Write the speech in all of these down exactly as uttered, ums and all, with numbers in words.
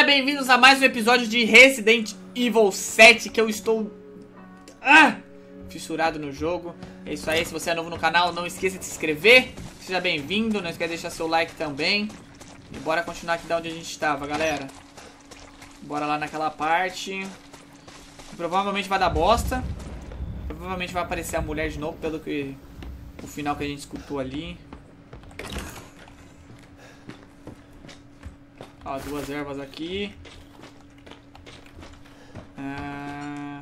bem-vindos a mais um episódio de Resident Evil sete, que eu estou ah, fissurado no jogo. É isso aí, se você é novo no canal, não esqueça de se inscrever. Seja bem-vindo, não esqueça de deixar seu like também. E bora continuar aqui da onde a gente estava, galera. Bora lá naquela parte. Provavelmente vai dar bosta. Provavelmente vai aparecer a mulher de novo, pelo que o final que a gente escutou ali. Ó, duas ervas aqui. Ah,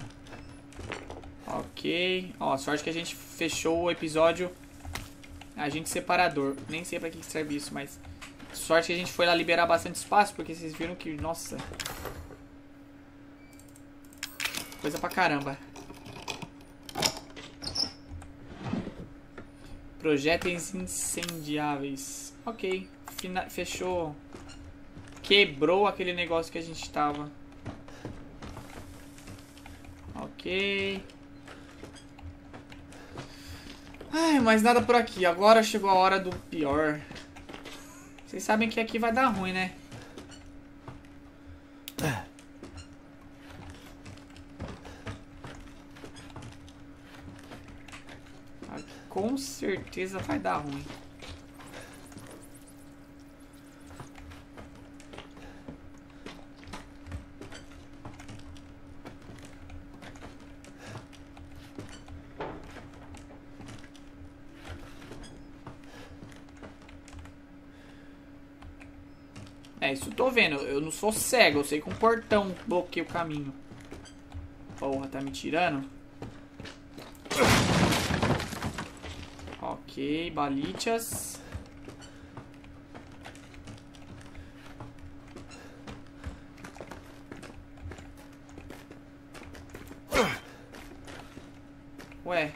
ok. Ó, sorte que a gente fechou o episódio agente separador. Nem sei pra que serve isso, mas sorte que a gente foi lá liberar bastante espaço, porque vocês viram que, nossa, coisa pra caramba. Projéteis incendiáveis. Ok, Fina- fechou. Quebrou aquele negócio que a gente tava. Ok. Ai, mais nada por aqui. Agora chegou a hora do pior. Vocês sabem que aqui vai dar ruim, né? Aqui, com certeza vai dar ruim. É, isso eu tô vendo. Eu não sou cego. Eu sei que um portão bloqueia o caminho. Porra, tá me tirando? Ok, balichas. Ué.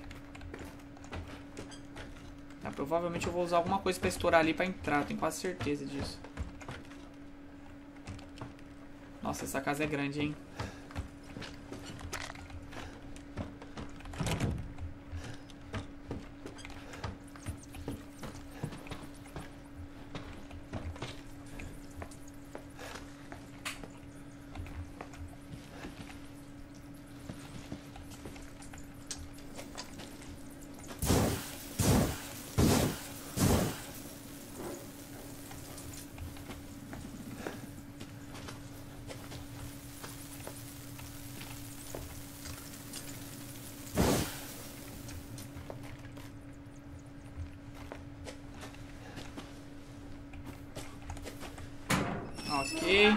Ah, provavelmente eu vou usar alguma coisa pra estourar ali pra entrar. Tenho quase certeza disso. Nossa, essa casa é grande, hein? Ok.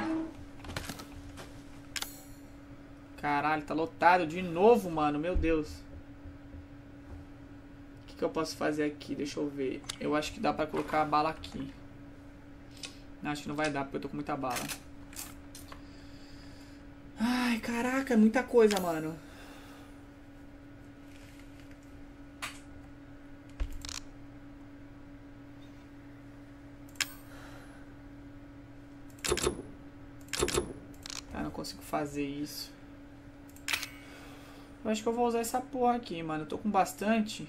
Caralho, tá lotado de novo, mano. Meu Deus. O que, que eu posso fazer aqui? Deixa eu ver. Eu acho que dá pra colocar a bala aqui. Não, acho que não vai dar, porque eu tô com muita bala. Ai, caraca, é muita coisa, mano. Ah, não consigo fazer isso. Eu acho que eu vou usar essa porra aqui, mano. Eu tô com bastante.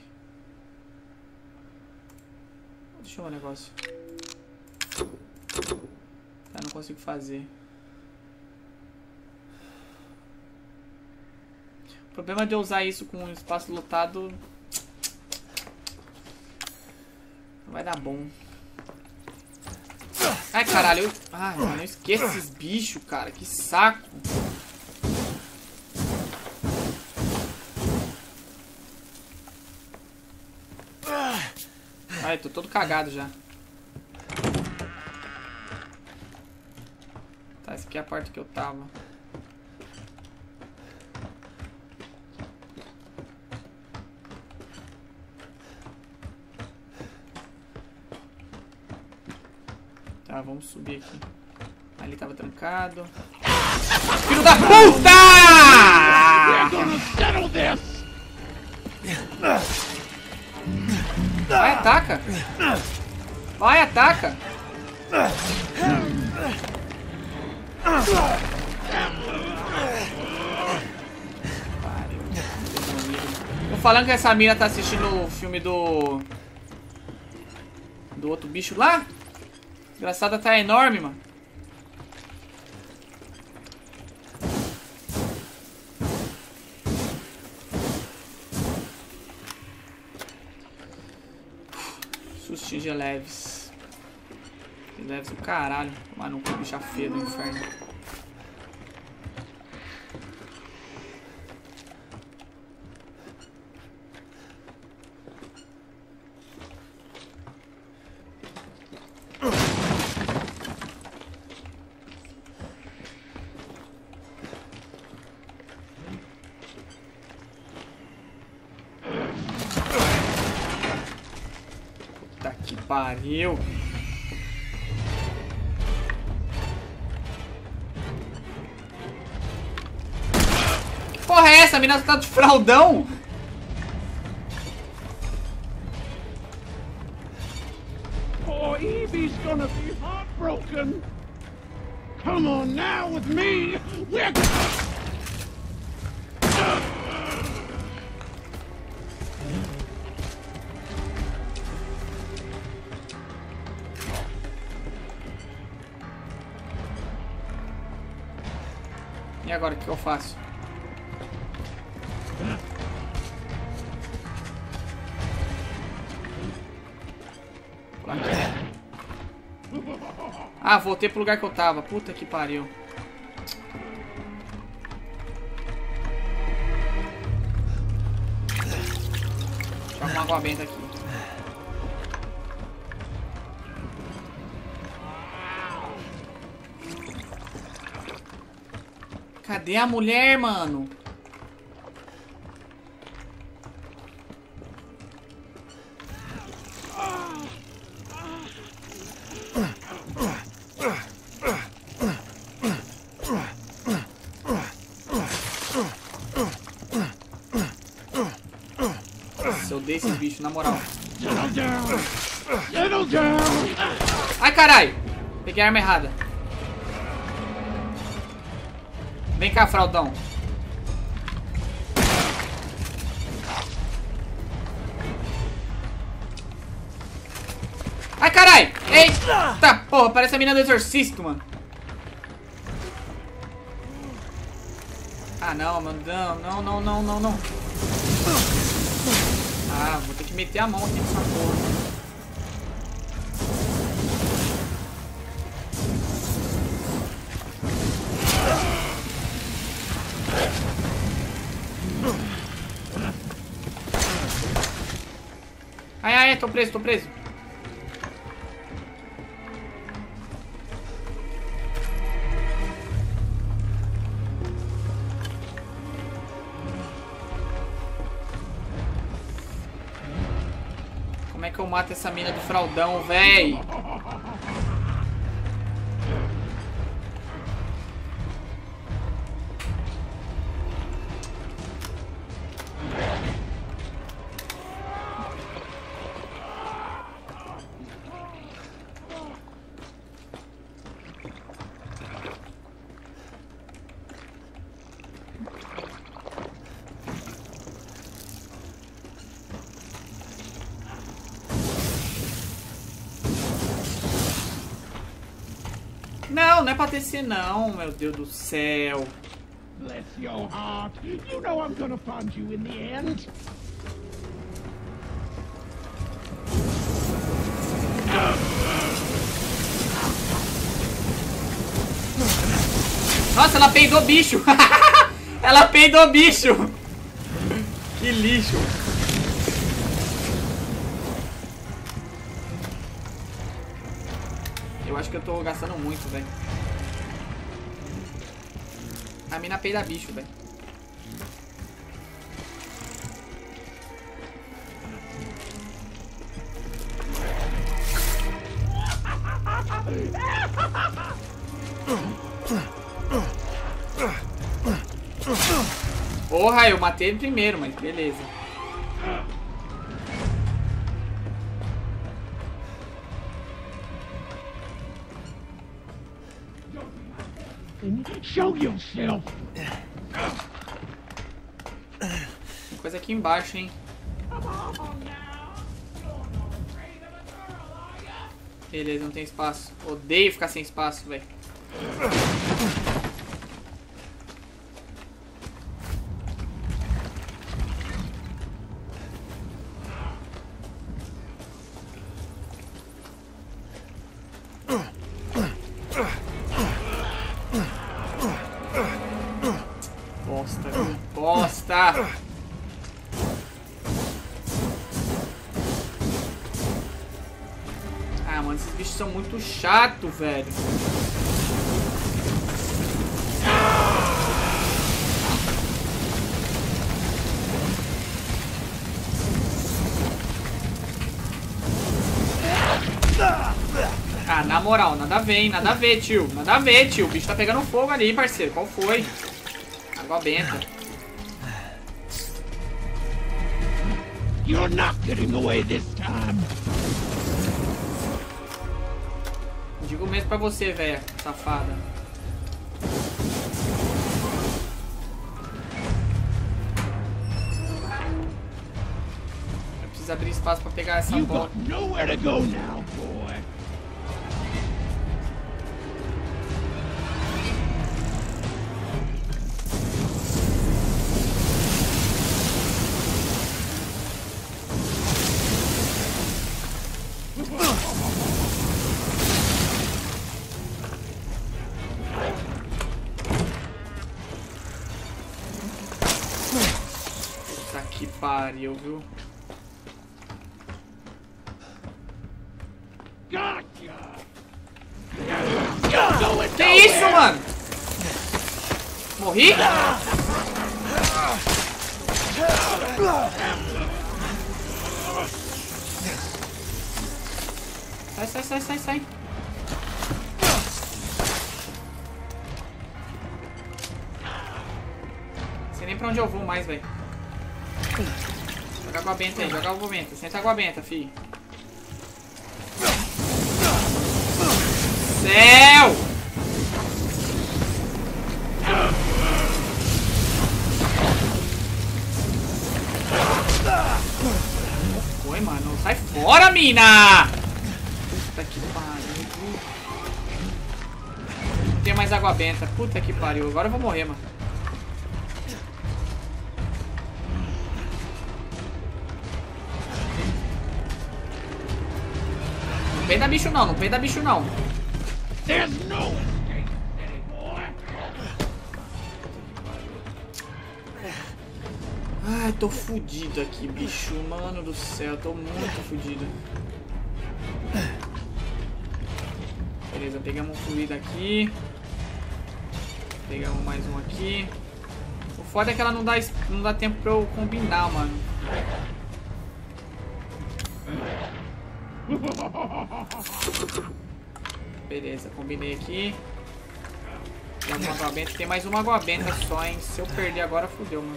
Deixa eu ver um negócio. Tá, não consigo fazer. O problema de eu usar isso com um espaço lotado não vai dar bom. Ai, caralho. Eu... Ai, mano, eu esqueço esses bichos, cara. Que saco. Ai, tô todo cagado já. Tá, essa aqui é a parte que eu tava. Tá, vamos subir aqui. Ali tava trancado. Filho da puta! Vai, ataca! Vai, ataca! Tô falando que essa mina tá assistindo o filme do... Do outro bicho lá? Desgraçada tá enorme, mano. atingir leves. Leves do caralho. Tomar no cu, bicha feia do inferno. Puta que pariu. Que porra é essa? A mina tá de fraldão? Poor Evie's gonna be heartbroken. Come on now with me. We're E agora, o que eu faço? Pular aqui, né? Ah, voltei pro lugar que eu tava. Puta que pariu. Joga uma água benta aqui. Cadê a mulher, mano? Nossa, eu odeio esses bichos, na moral. settle down. Settle down. Ai, caralho! Peguei a arma errada. Vem cá, fraldão. Ai, caralho! Eita, porra, parece a mina do exorcista, mano. Ah, não, mano. Não, não, não, não, não, não. Ah, vou ter que meter a mão aqui nessa porra. Ai, ai, tô preso, tô preso. Como é que eu mato essa mina do fraldão, véi? Não, não é pra descer não, meu Deus do céu. Bless your heart. You know I'm gonna find you in the end. Nossa, ela peidou bicho. Ela peidou bicho. Que lixo. Eu acho que eu tô gastando muito, velho. A mina peida bicho, velho. Porra, eu matei ele primeiro, mas beleza. Show yourself. Tem coisa aqui embaixo, hein? Beleza, não tem espaço. Odeio ficar sem espaço, velho. cá. Ah, mano, esses bichos são muito chatos, velho. Ah, na moral, nada a ver, hein? Nada a ver, tio. Nada a ver, tio. O bicho tá pegando fogo ali, parceiro. Qual foi? Água benta. You're not getting away this time. Digo mesmo pra você, velho, safada. Eu preciso abrir espaço pra pegar essa You bola. got nowhere to go now, boy. Puta que pariu, viu? Gotcha. Que isso, mano? Morri? Sai, sai, sai, sai, sai. Não sei nem pra onde eu vou mais, velho. Joga água benta aí, joga água benta. Senta água benta, fi. Céu! Foi, mano. Sai fora, mina! Puta que pariu. Não tem mais água benta. Puta que pariu. Agora eu vou morrer, mano. Não peida bicho não, não peida bicho não. There's no escape anymore. Ai, tô fudido aqui, bicho. Mano do céu, tô muito fudido. Beleza, pegamos um fluido aqui. Pegamos mais um aqui. O foda é que ela não dá, não dá tempo pra eu combinar, mano. Beleza, combinei aqui. Tem uma água benta. Tem mais uma água benta só, hein? Se eu perder agora, fodeu, mano.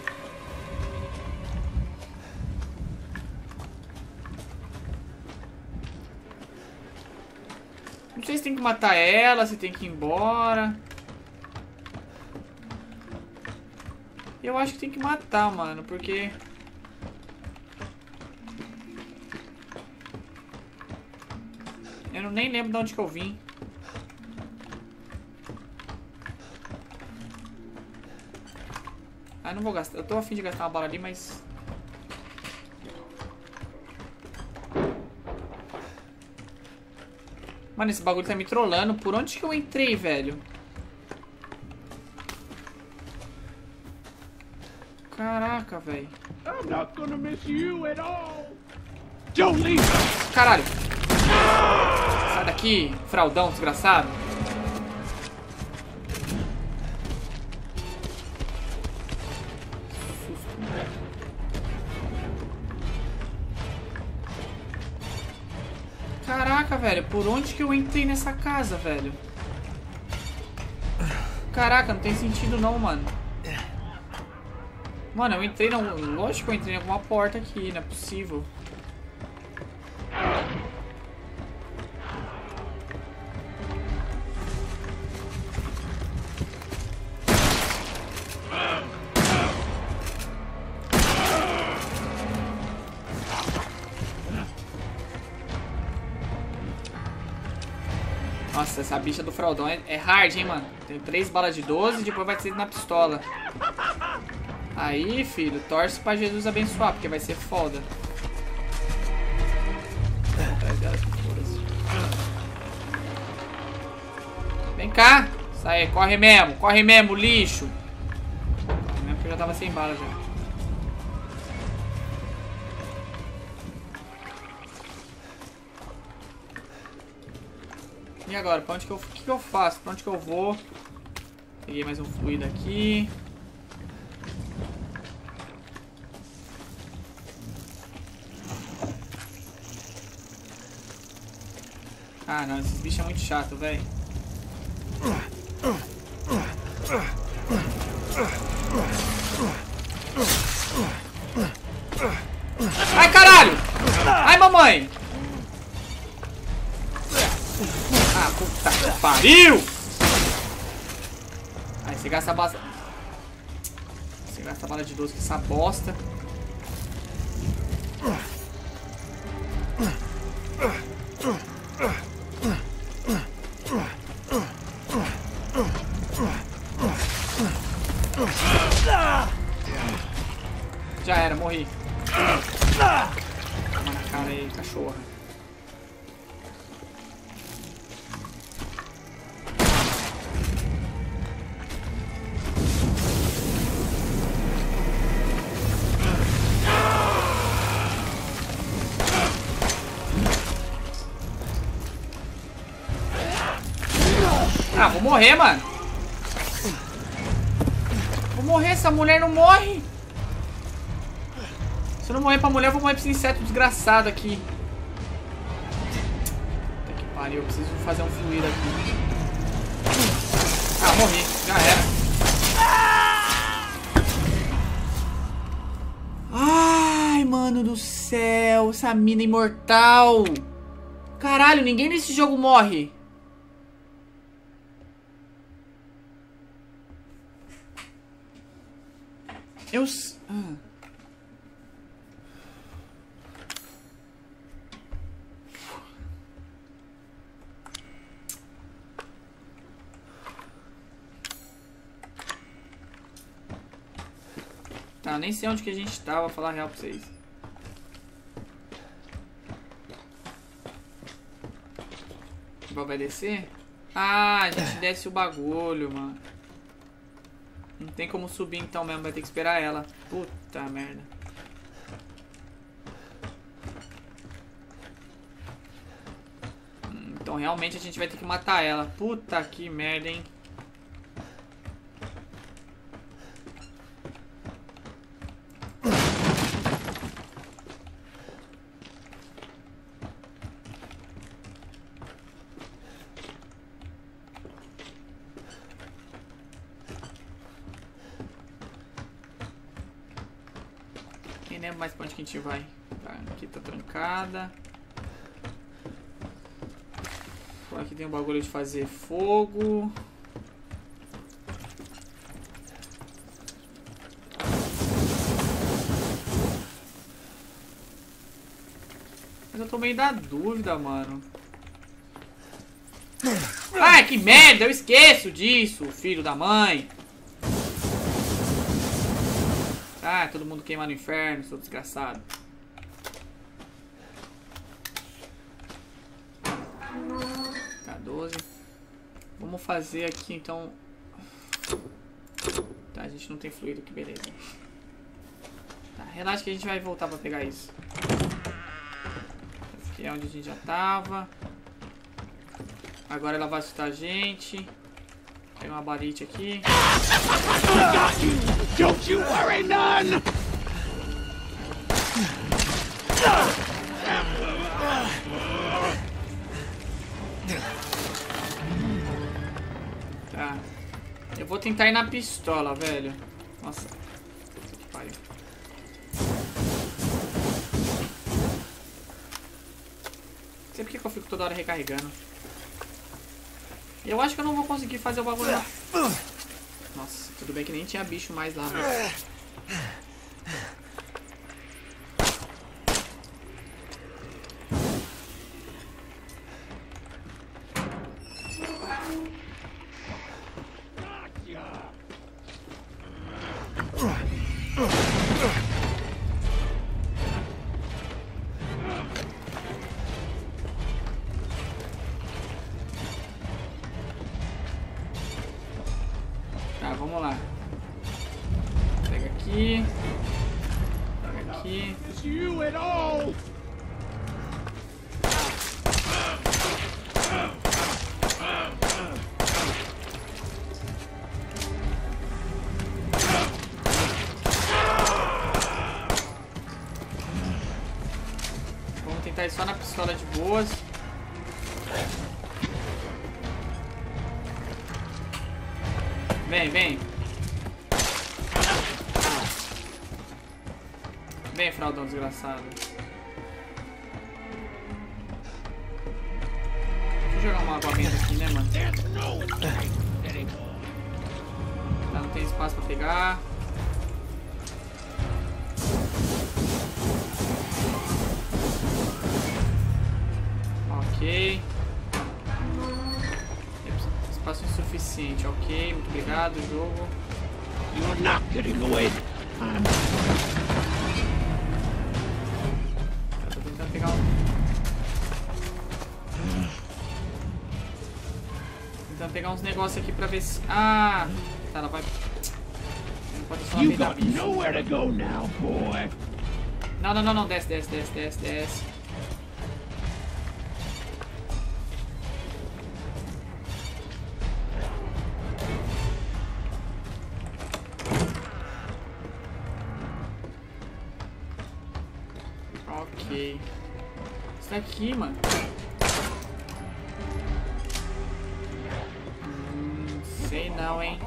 Não sei se tem que matar ela, se tem que ir embora. Eu acho que tem que matar, mano, porque... Eu não, nem lembro de onde que eu vim. Ah, não vou gastar. Eu tô a fim de gastar uma bala ali, mas... Mano, esse bagulho tá me trollando. Por onde que eu entrei, velho? Caraca, velho. I'm not gonna miss you at all. Don't leave. Caralho. Sai daqui, fraudão desgraçado. Caraca, velho. Por onde que eu entrei nessa casa, velho? Caraca, não tem sentido não, mano. Mano, eu entrei não. Lógico que eu entrei em alguma porta aqui, não é possível. Nossa, essa bicha do fraudão é, é hard, hein, mano. Tem três balas de doze e depois vai ser na pistola. Aí, filho, torce pra Jesus abençoar, porque vai ser foda. Vem cá. Sai, corre mesmo, corre mesmo, lixo. Corre mesmo que eu já tava sem bala já. E agora? Pra onde que eu... O que que eu faço? Pra onde que eu vou? Peguei mais um fluido aqui. Ah, não. Esses bichos é muito chato, velho. Ai, caralho! Ai, mamãe! Ah, puta que pariu! Aí você gasta a bala... Você gasta a bala de doze com essa bosta. Já era, morri. Toma na cara aí, cachorra. Ah, vou morrer, mano. Vou morrer, essa mulher não morre. Se eu não morrer pra mulher, eu vou morrer pra esse inseto desgraçado aqui. Puta que pariu, eu preciso fazer um fluido aqui. Ah, morri, já era. Ai, mano do céu, essa mina imortal. Caralho, ninguém nesse jogo morre. Eu... Ah. Tá, nem sei onde que a gente tá, vou falar a real pra vocês. Vai descer? Ah, a gente desce o bagulho, mano. Não tem como subir então mesmo, vai ter que esperar ela. Puta merda. Então realmente a gente vai ter que matar ela. Puta que merda, hein. Nem lembro mais pra onde que a gente vai. Tá, aqui tá trancada. Aqui tem um bagulho de fazer fogo. Mas eu tô meio da dúvida, mano. Ai, que merda! Eu esqueço disso, filho da mãe. Ah, todo mundo queima no inferno, sou desgraçado. Tá, doze. Vamos fazer aqui, então... Tá, a gente não tem fluido aqui, beleza. Tá, relaxa que a gente vai voltar pra pegar isso. Esse aqui é onde a gente já tava. Agora ela vai assustar a gente. Tem uma barite aqui. Don't you worry none! Tá. Eu vou tentar ir na pistola, velho. Nossa. Que pariu. Não sei porque que eu fico toda hora recarregando. Eu acho que eu não vou conseguir fazer o bagulho lá. Nossa, tudo bem que nem tinha bicho mais lá, mas... Tá, vamos lá. Pega aqui. Pega aqui. It's you at all! vai só na pistola de boas. Vem, vem. Vem, fraldão desgraçado. Deixa eu jogar uma água benta aqui, né, mano? Tá, não tem espaço pra pegar. Ok. Espaço insuficiente, ok. Muito obrigado, jogo. You're not getting away. I'm... Eu tô tentando pegar um... Tentando pegar uns negócios aqui pra ver se... Ah! Tá, ela vai... Não pode só You pegar got bicho. nowhere to go now, boy. Não, não, não, não. Desce, desce, desce, desce, desce. Ok. Isso daqui, mano. Hum, sei não, hein.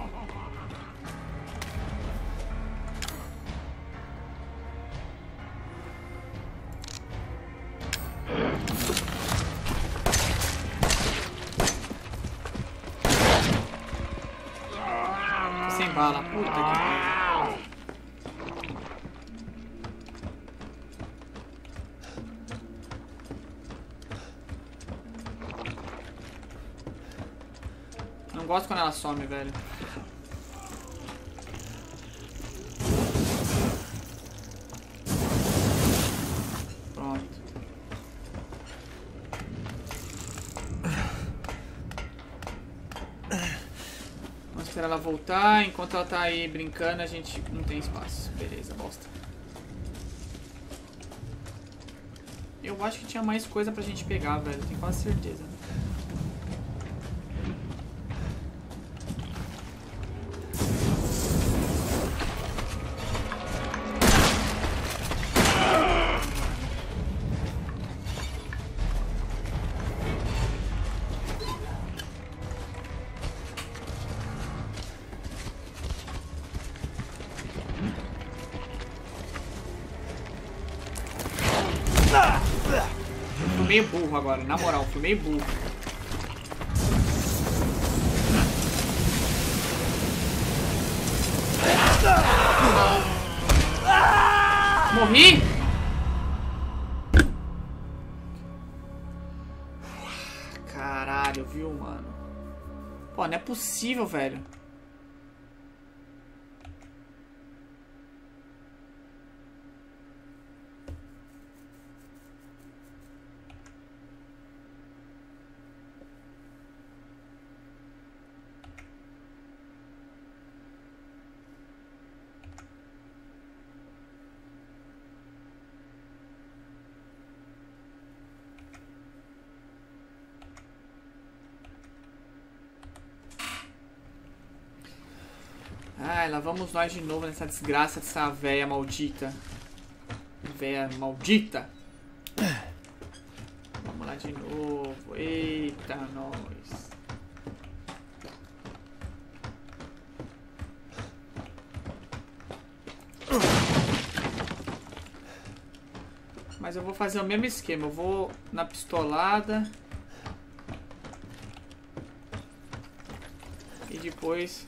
Tô sem bala. Puta que pariu. Não gosto quando ela some, velho. Pronto. Vamos esperar ela voltar. Enquanto ela tá aí brincando, a gente não tem espaço. Beleza, bosta. Eu acho que tinha mais coisa pra gente pegar, velho. Tenho quase certeza. Fui meio burro agora, na moral, fui meio burro. Morri? Caralho, viu, mano? Pô, não é possível, velho. Ai, lá vamos nós de novo nessa desgraça dessa véia maldita. Véia maldita. Vamos lá de novo. Eita, nós. Mas eu vou fazer o mesmo esquema. Eu vou na pistolada. E depois...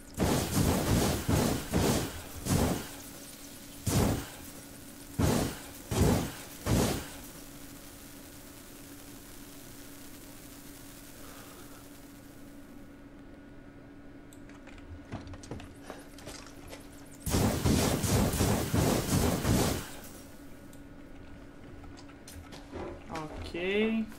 Ok.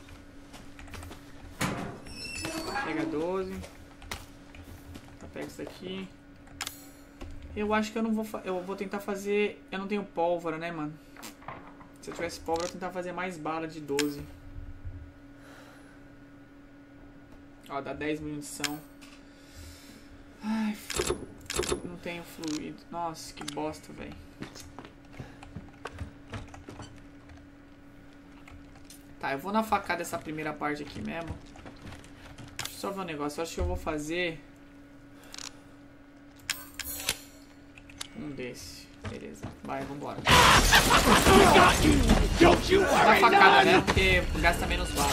Pega doze. Pega isso aqui. Eu acho que eu não vou... Eu vou tentar fazer... Eu não tenho pólvora, né, mano? Se eu tivesse pólvora, eu ia tentar fazer mais bala de doze. Ó, dá dez munição. Ai, não tenho fluido. Nossa, que bosta, velho. Tá, eu vou na facada essa primeira parte aqui mesmo. Deixa eu só ver um negócio. Eu acho que eu vou fazer... Um desse. Beleza. Vai, vambora. Dá facada, né? Porque gasta menos bala.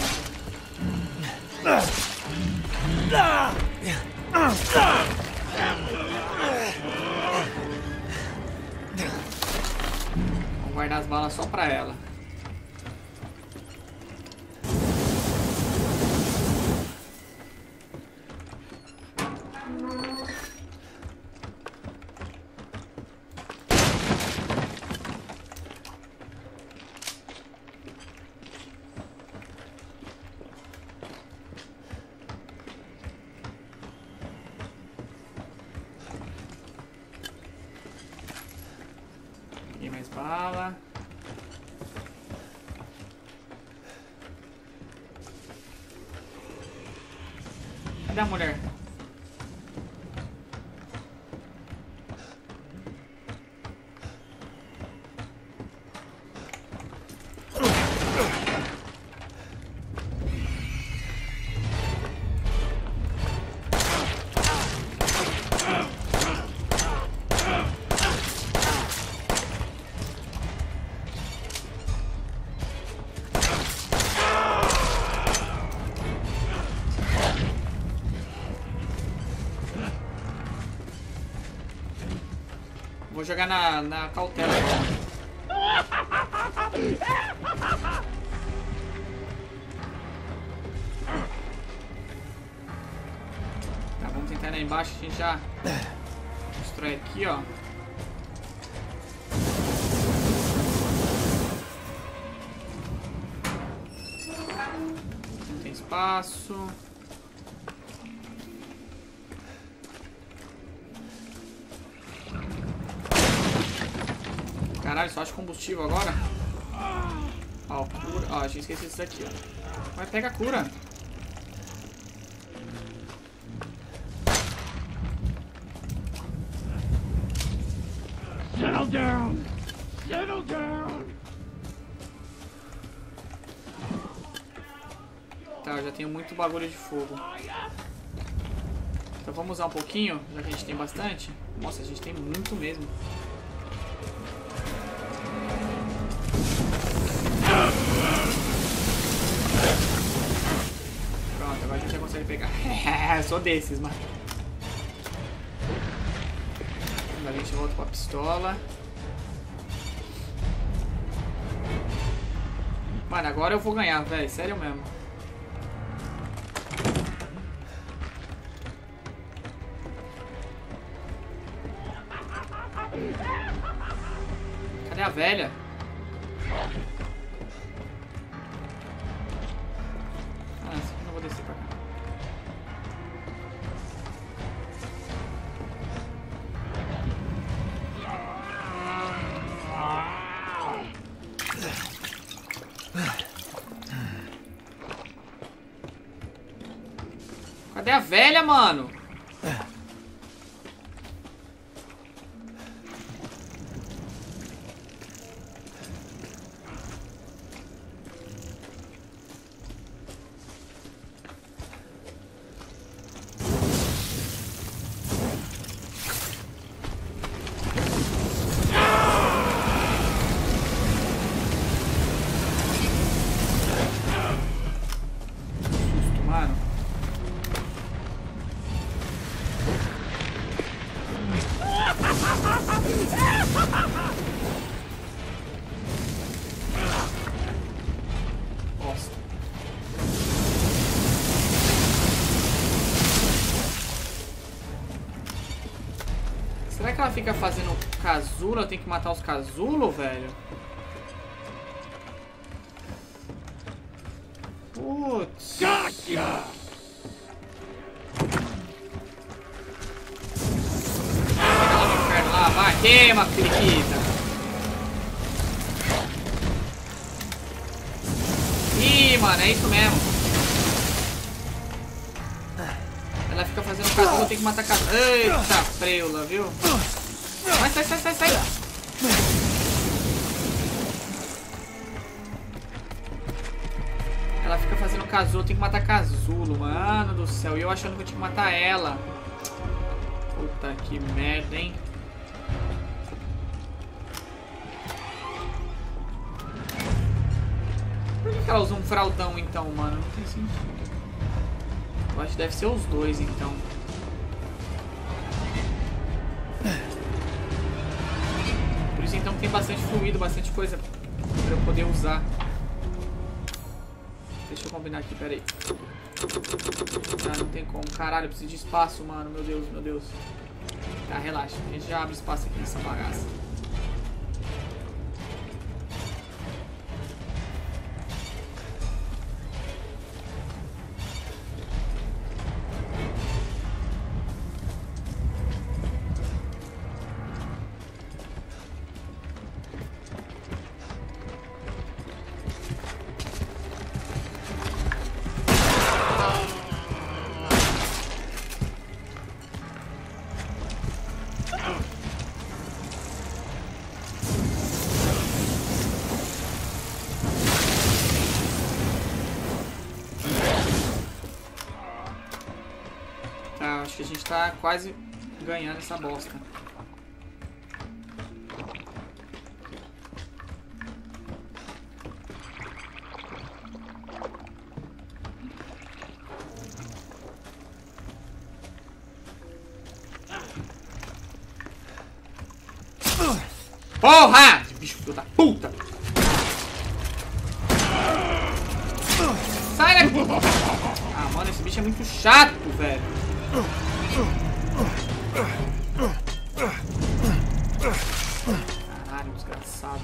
Vamos guardar as balas só pra ela. Peguei mais bala. Cadê a mulher? Vou jogar na, na cautela agora. Tá, vamos tentar ir lá embaixo, a gente já destrói aqui, ó. Não tem espaço. Caralho, só acho combustível agora. Ó, cura. Ó, tinha esquecido isso daqui, ó. Vai, pega a cura. Settle down! Settle down! Tá, eu já tenho muito bagulho de fogo. Então vamos usar um pouquinho, já que a gente tem bastante. Nossa, a gente tem muito mesmo. Pronto, agora a gente já consegue pegar. Sou desses, mano. Agora a gente volta com a pistola. Mano, agora eu vou ganhar, velho. Sério mesmo. Cadê a velha? Ah, essa aqui eu não vou descer pra cá. Cadê a velha, mano? Será que ela fica fazendo casulo? Eu tenho que matar os casulo, velho? Putz. Gotcha! Vai lá no inferno lá, vai, queima, periquita. Ih, mano, é isso mesmo. Ela fica fazendo casulo, eu tenho que matar casulo. Eita, preula, viu? Vai, sai, sai, sai, sai. fazendo casulo. Eu tenho que matar casulo, mano do céu. E eu achando que eu tinha que matar ela. Puta que merda, hein? Por que ela usa um fraldão, então, mano? Não tem sentido. Eu acho que deve ser os dois, então. Por isso, então, tem bastante fluido, bastante coisa pra eu poder usar. Deixa eu combinar aqui, peraí. Ah, não tem como. Caralho, eu preciso de espaço, mano. Meu Deus, meu Deus. Tá, relaxa. A gente já abre espaço aqui nessa bagaça. Acho que a gente tá quase ganhando essa bosta. Porra! Bicho filho da puta! Sai daqui! Ah, mano, esse bicho é muito chato, velho. Caralho, desgraçado.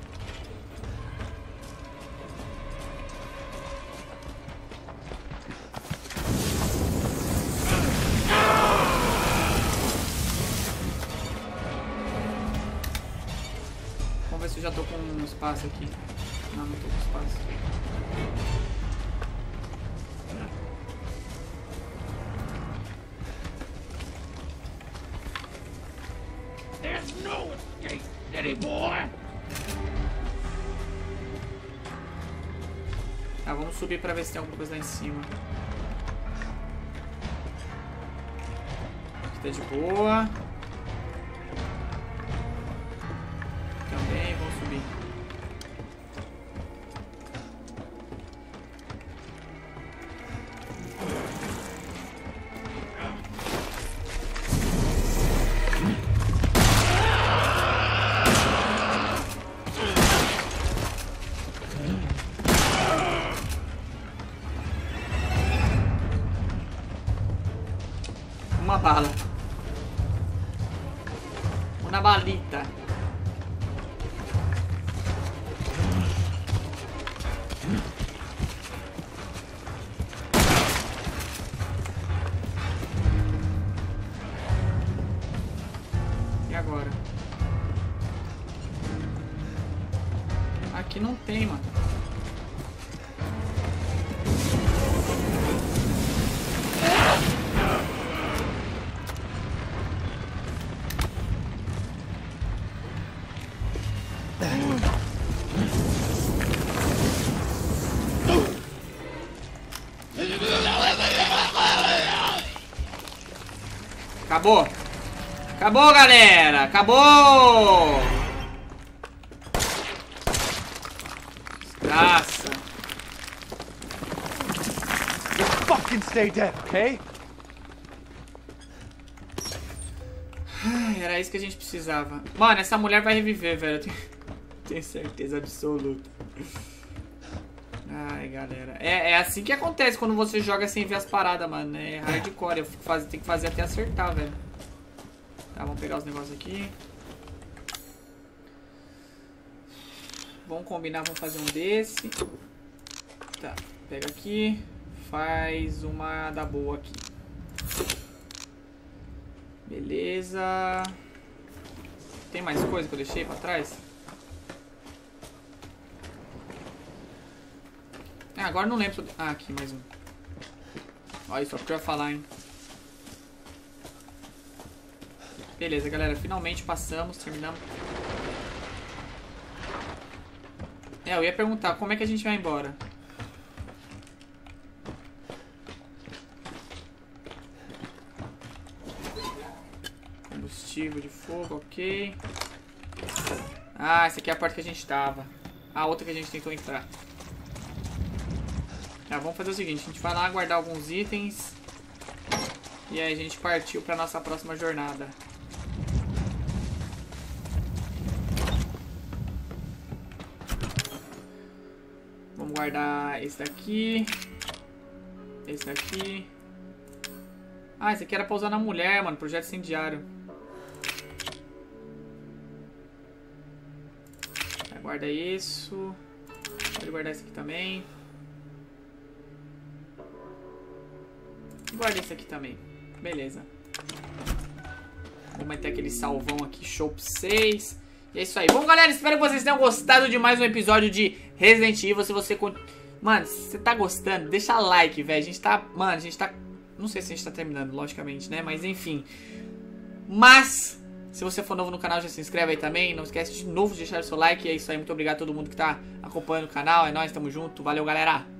Vamos ver se eu já tô com um espaço aqui. Não, não tô com espaço. Tá, vamos subir pra ver se tem alguma coisa lá em cima. Aqui tá de boa. Também, vamos subir. Uma bala. Uma balita. E agora? Aqui não tem, mano. Acabou. Acabou, galera. Acabou. Desgraça. Just fucking stay dead, okay? Ai, era isso que a gente precisava. Mano, essa mulher vai reviver, velho. Eu tenho, tenho certeza absoluta. Ai, galera. É, é assim que acontece quando você joga sem ver as paradas, mano. É hardcore. Eu fico faz... tenho que fazer até acertar, velho. Tá, vamos pegar os negócios aqui. Vamos combinar, vamos fazer um desse. Tá, pega aqui. Faz uma da boa aqui. Beleza. Tem mais coisa que eu deixei pra trás? Ah, agora não lembro. Ah, aqui mais um. Olha só, porque eu ia falar, hein. Beleza, galera. Finalmente passamos, terminamos. É, eu ia perguntar como é que a gente vai embora. Combustível de fogo, ok. Ah, essa aqui é a parte que a gente tava. A outra que a gente tentou entrar. Tá, vamos fazer o seguinte. A gente vai lá guardar alguns itens. E aí a gente partiu pra nossa próxima jornada. Vamos guardar esse daqui. Esse daqui. Ah, esse aqui era pra usar na mulher, mano. Projeto incendiário. Guarda isso. Pode guardar esse aqui também. Guarda esse aqui também. Beleza. Vou meter aquele salvão aqui. Show seis. E é isso aí. Bom, galera, espero que vocês tenham gostado de mais um episódio de Resident Evil. Se você... Mano, se você tá gostando, deixa like, velho. A gente tá... Mano, a gente tá... Não sei se a gente tá terminando, logicamente, né? Mas, enfim. Mas... Se você for novo no canal, já se inscreve aí também. Não esquece de novo de deixar o seu like. E é isso aí. Muito obrigado a todo mundo que tá acompanhando o canal. É nóis, tamo junto. Valeu, galera.